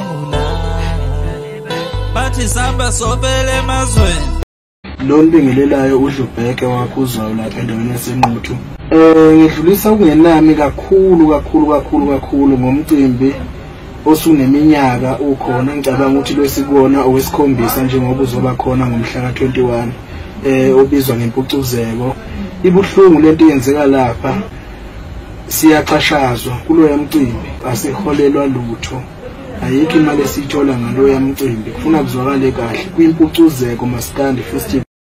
bathi samba sobele emazweni. Lo nibingelelayo uDlubheke wakuzwayo lapha endaweni yaseNquthu. Ngidlulisa ukungenami kakhulu ngomcimbi osuneminyaka ukhona. Ngicabanga ukuthi lwesikona owesikhombisa njengoba uzoba khona ngomhla ka-21 obizwa ngempucuzeko. Ibuhlungu lento yenzeka lapha, siyaqhashazwa kuloya mcimbi, asiholelwa lutho. Ayikho imali esithola ngaloya mcimbi. Kufuna kuzwakale kahle kwimpucuzeko maskandi festival.